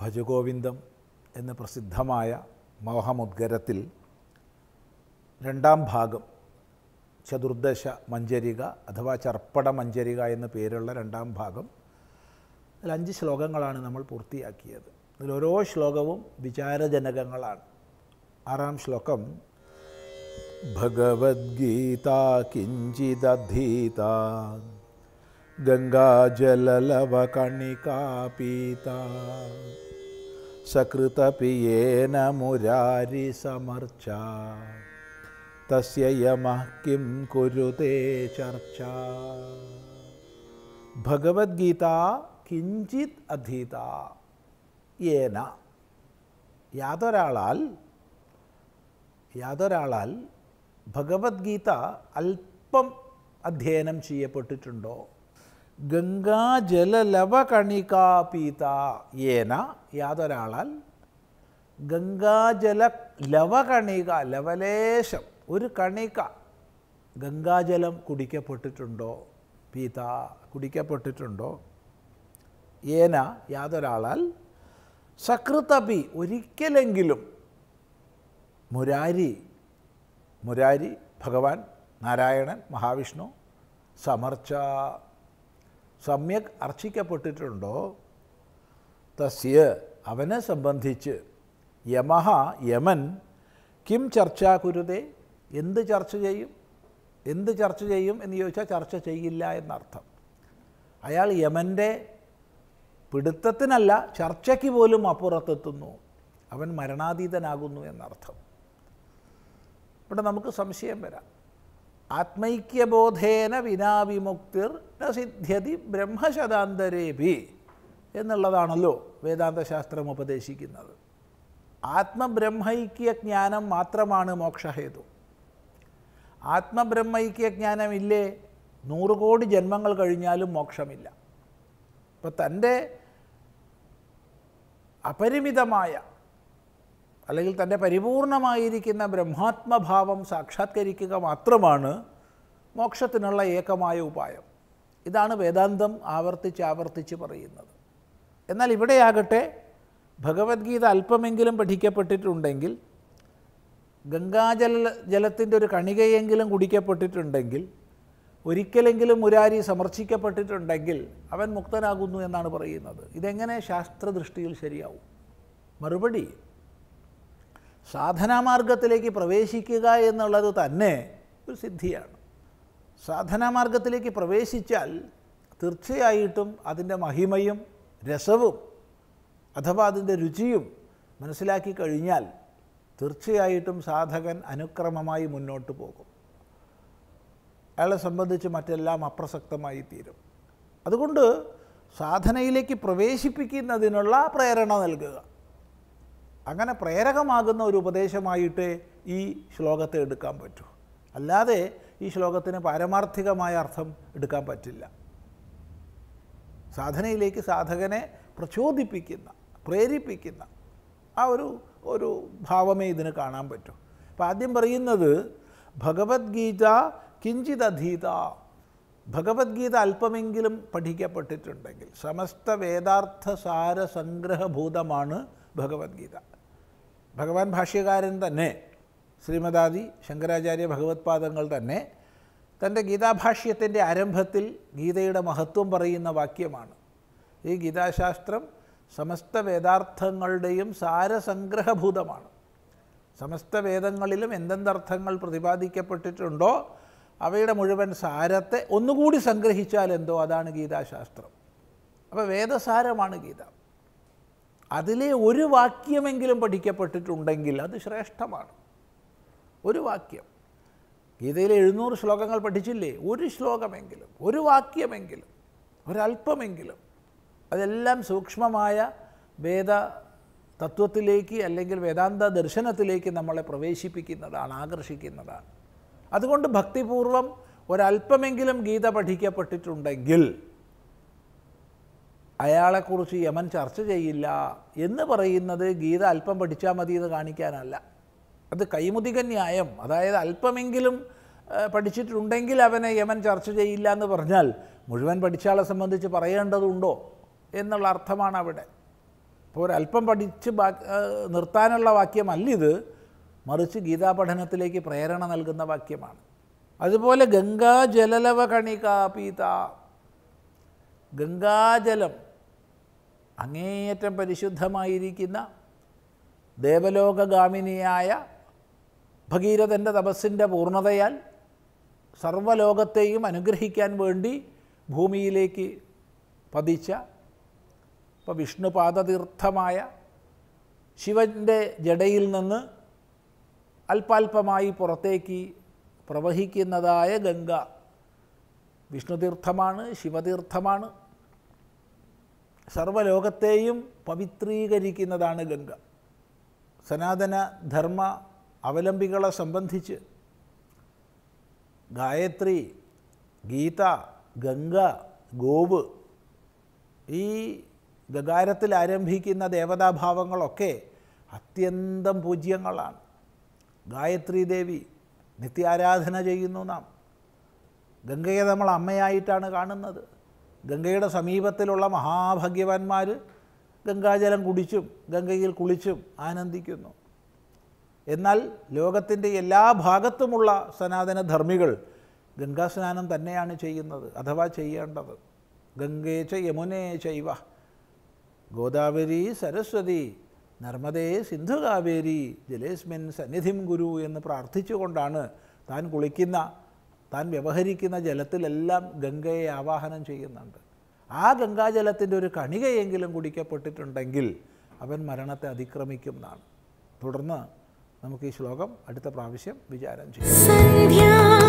ഭജഗോവിന്ദം എന്ന പ്രസിദ്ധമായ മോഹമുദ്ഗരത്തിൽ രണ്ടാം ഭാഗം ചതുർദശ മഞ്ജരിക അഥവാ ചർപ്പട മഞ്ജരിക എന്ന പേരുള്ള രണ്ടാം ഭാഗം അതിൽ 5 ശ്ലോകങ്ങളാണ് നമ്മൾ പൂർത്തിയാക്കിയത്. ഇതിലോരോ ശ്ലോകവും വിചാരജനകങ്ങളാണ്. 6ാം ശ്ലോകം ഭഗവദ്ഗീത കിഞ്ചിദധീത ഗംഗാജലലവകണികാ പീത സകൃതപിയേന മുരാരി സമർച്ച തസ്യ യമഃ കിം കുരുതേ ചർച്ച. ഭഗവദ്ഗീത കിഞ്ചിത് അധീത യേന യാതൊരാളാൽ ഭഗവദ്ഗീത അല്പം അധ്യയനം ചെയ്യപ്പെട്ടിട്ടുണ്ടോ. ഗംഗാജലലവകണികാ പീത യേന യാതൊരാളാൽ ഗംഗാജല ലവകണിക ലവലേശം ഒരു കണിക ഗംഗാജലം കുടിക്കപ്പെട്ടിട്ടുണ്ടോ, പീത കുടിക്കപ്പെട്ടിട്ടുണ്ടോ. യേന യാതൊരാളാൽ സകൃതപി ഒരിക്കലെങ്കിലും മുരാരി ഭഗവാൻ നാരായണൻ മഹാവിഷ്ണു സമർച്ച സമ്യക് അർച്ചിക്കപ്പെട്ടിട്ടുണ്ടോ. തസ്യ അവനെ സംബന്ധിച്ച് യമൻ കിം ചർച്ചാ കുരുതേ എന്ത് ചർച്ച ചെയ്യും എന്ന് ചോദിച്ചാൽ ചർച്ച ചെയ്യില്ല എന്നർത്ഥം. അയാൾ യമൻ്റെ പിടുത്തത്തിനല്ല ചർച്ചയ്ക്ക് പോലും അപ്പുറത്തെത്തുന്നു. അവൻ മരണാതീതനാകുന്നു എന്നർത്ഥം. ഇവിടെ നമുക്ക് സംശയം വരാം. ആത്മൈക്യബോധേന വിനാവിമുക്തിർ ന സിദ്ധ്യതി ബ്രഹ്മശതാന്തരേഭി എന്നുള്ളതാണല്ലോ വേദാന്തശാസ്ത്രം ഉപദേശിക്കുന്നത്. ആത്മബ്രഹ്മൈക്യജ്ഞാനം മാത്രമാണ് മോക്ഷഹേതു. ആത്മബ്രഹ്മൈക്യജ്ഞാനമില്ലേ 100 കോടി ജന്മങ്ങൾ കഴിഞ്ഞാലും മോക്ഷമില്ല. അപ്പോൾ തൻ്റെ അപരിമിതമായ അല്ലെങ്കിൽ തൻ്റെ പരിപൂർണമായിരിക്കുന്ന ബ്രഹ്മാത്മഭാവം സാക്ഷാത്കരിക്കുക മാത്രമാണ് മോക്ഷത്തിനുള്ള ഏകമായ ഉപായം. ഇതാണ് വേദാന്തം ആവർത്തിച്ച് പറയുന്നത്. എന്നാൽ ഇവിടെയാകട്ടെ ഭഗവത്ഗീത അല്പമെങ്കിലും പഠിക്കപ്പെട്ടിട്ടുണ്ടെങ്കിൽ, ജലത്തിൻ്റെ ഒരു കണികയെങ്കിലും കുടിക്കപ്പെട്ടിട്ടുണ്ടെങ്കിൽ, ഒരിക്കലെങ്കിലും മുരാരി സമർച്ചിക്കപ്പെട്ടിട്ടുണ്ടെങ്കിൽ അവൻ മുക്തനാകുന്നു എന്നാണ് പറയുന്നത്. ഇതെങ്ങനെ ശാസ്ത്രദൃഷ്ടിയിൽ ശരിയാവും? മറുപടി, സാധനാമാർഗത്തിലേക്ക് പ്രവേശിക്കുക എന്നുള്ളത് തന്നെ ഒരു സിദ്ധിയാണ്. സാധനാമാർഗത്തിലേക്ക് പ്രവേശിച്ചാൽ തീർച്ചയായിട്ടും അതിൻ്റെ മഹിമയും രസവും അഥവാ അതിൻ്റെ രുചിയും മനസ്സിലാക്കി കഴിഞ്ഞാൽ തീർച്ചയായിട്ടും സാധകൻ അനുക്രമമായി മുന്നോട്ട് പോകും. അയാളെ സംബന്ധിച്ച് മറ്റെല്ലാം അപ്രസക്തമായി തീരും. അതുകൊണ്ട് സാധനയിലേക്ക് പ്രവേശിപ്പിക്കുന്നതിനുള്ള പ്രേരണ നൽകുക, അങ്ങനെ പ്രേരകമാകുന്ന ഒരു ഉപദേശമായിട്ട് ഈ ശ്ലോകത്തെ എടുക്കാൻ പറ്റൂ. അല്ലാതെ ഈ ശ്ലോകത്തിന് പാരമാർത്ഥികമായ അർത്ഥം എടുക്കാൻ പറ്റില്ല. സാധനയിലേക്ക് സാധകനെ പ്രചോദിപ്പിക്കുന്ന, പ്രേരിപ്പിക്കുന്ന ആ ഒരു ഭാവമേ ഇതിന് കാണാൻ പറ്റൂ. അപ്പോൾ ആദ്യം പറയുന്നത് ഭഗവദ്ഗീത കിഞ്ചിദധീത, ഭഗവദ്ഗീത അല്പമെങ്കിലും പഠിക്കപ്പെട്ടിട്ടുണ്ടെങ്കിൽ. സമസ്ത വേദാർത്ഥ സാര സംഗ്രഹഭൂതമാണ് ഭഗവദ്ഗീത. ഭഗവാൻ ഭാഷ്യകാരൻ തന്നെ ശ്രീമദാദി ശങ്കരാചാര്യ ഭഗവത്പാദങ്ങൾ തന്നെ തൻ്റെ ഗീതാഭാഷ്യത്തിൻ്റെ ആരംഭത്തിൽ ഗീതയുടെ മഹത്വം പറയുന്ന വാക്യമാണ്. ഈ ഗീതാശാസ്ത്രം സമസ്ത വേദാർത്ഥങ്ങളുടെയും സാരസംഗ്രഹഭൂതമാണ്. സമസ്ത വേദങ്ങളിലും എന്തെന്തർത്ഥങ്ങൾ പ്രതിപാദിക്കപ്പെട്ടിട്ടുണ്ടോ അവയുടെ മുഴുവൻ സാരത്തെ ഒന്നുകൂടി സംഗ്രഹിച്ചാൽ എന്തോ അതാണ് ഗീതാശാസ്ത്രം. അപ്പോൾ വേദസാരമാണ് ഗീത. അതിലെ ഒരു വാക്യമെങ്കിലും പഠിക്കപ്പെട്ടിട്ടുണ്ടെങ്കിൽ അത് ശ്രേഷ്ഠമാണ്. ഒരു വാക്യം, ഗീതയിലെ 700 ശ്ലോകങ്ങൾ പഠിച്ചില്ലേ, ഒരു ശ്ലോകമെങ്കിലും, ഒരു വാക്യമെങ്കിലും, ഒരല്പമെങ്കിലും, അതെല്ലാം സൂക്ഷ്മമായ വേദ തത്വത്തിലേക്ക് അല്ലെങ്കിൽ വേദാന്ത ദർശനത്തിലേക്ക് നമ്മളെ പ്രവേശിപ്പിക്കുന്നതാണ്, ആകർഷിക്കുന്നതാണ്. അതുകൊണ്ട് ഭക്തിപൂർവം ഒരല്പമെങ്കിലും ഗീത പഠിക്കപ്പെട്ടിട്ടുണ്ടെങ്കിൽ അയാളെക്കുറിച്ച് യമൻ ചർച്ച ചെയ്യില്ല എന്ന് പറയുന്നത് ഗീത അല്പം പഠിച്ചാൽ മതി എന്ന് കാണിക്കാനല്ല. അത് കൈമുതിക ന്യായം. അതായത് അല്പമെങ്കിലും പഠിച്ചിട്ടുണ്ടെങ്കിൽ അവനെ യമൻ ചർച്ച ചെയ്യില്ല എന്ന് പറഞ്ഞാൽ മുഴുവൻ പഠിച്ച ആളെ സംബന്ധിച്ച് പറയേണ്ടതുണ്ടോ എന്നുള്ള അർത്ഥമാണ് അവിടെ. അപ്പോൾ ഒരല്പം പഠിച്ച് നിർത്താനുള്ള വാക്യമല്ലിത്, മറിച്ച് ഗീതാ പഠനത്തിലേക്ക് പ്രേരണ നൽകുന്ന വാക്യമാണ്. അതുപോലെ ഗംഗാജലലവ കണികാപീത, ഗംഗാജലം അങ്ങേയറ്റം പരിശുദ്ധമായിരിക്കുന്ന ദേവലോകഗാമിനിയായ ഭഗീരഥൻ്റെ തപസ്സിൻ്റെ പൂർണ്ണതയാൽ സർവ്വലോകത്തെയും അനുഗ്രഹിക്കാൻ വേണ്ടി ഭൂമിയിലേക്ക് പതിച്ച, ഇപ്പോൾ വിഷ്ണുപാദതീർത്ഥമായ ശിവൻ്റെ ജടയിൽ നിന്ന് അല്പാൽപമായി പുറത്തേക്ക് പ്രവഹിക്കുന്നതായ ഗംഗ വിഷ്ണുതീർത്ഥമാണ്, ശിവതീർത്ഥമാണ്. സർവ്വലോകത്തെയും പവിത്രീകരിക്കുന്നതാണ് ഗംഗ. സനാതന ധർമ്മ അവലംബികളെ സംബന്ധിച്ച് ഗായത്രി, ഗീത, ഗംഗ, ഗോവ്, ഈ ഗകാരത്തിൽ ആരംഭിക്കുന്ന ദേവതാഭാവങ്ങളൊക്കെ അത്യന്തം പൂജ്യങ്ങളാണ്. ഗായത്രി ദേവി നിത്യാരാധന ചെയ്യുന്നു നാം. ഗംഗയെ നമ്മൾ അമ്മയായിട്ടാണ് കാണുന്നത്. ഗംഗയുടെ സമീപത്തിലുള്ള മഹാഭാഗ്യവാന്മാർ ഗംഗാജലം കുടിച്ചും ഗംഗയിൽ കുളിച്ചും ആനന്ദിക്കുന്നു. എന്നാൽ ലോകത്തിൻ്റെ എല്ലാ ഭാഗത്തുമുള്ള സനാതനധർമ്മികൾ ഗംഗാസ്നാനം തന്നെയാണ് ചെയ്യുന്നത്, അഥവാ ചെയ്യേണ്ടത്. ഗംഗേ ച യമുനേ ചൈവ ഗോദാവരി സരസ്വതി നർമ്മദേ സിന്ധു കാവേരി ജലേസ്മിൻ സന്നിധിം ഗുരു എന്ന് പ്രാർത്ഥിച്ചുകൊണ്ടാണ് താൻ കുളിക്കുന്ന, താൻ വ്യവഹരിക്കുന്ന ജലത്തിലെല്ലാം ഗംഗയെ ആവാഹനം ചെയ്യുന്നുണ്ട്. ആ ഗംഗാജലത്തിൻ്റെ ഒരു കണികയെങ്കിലും കുടിക്കപ്പെട്ടിട്ടുണ്ടെങ്കിൽ അവൻ മരണത്തെ അതിക്രമിക്കും എന്നാണ്. തുടർന്ന് നമുക്ക് ഈ ശ്ലോകം അടുത്ത പ്രാവശ്യം വിചാരം ചെയ്യാം.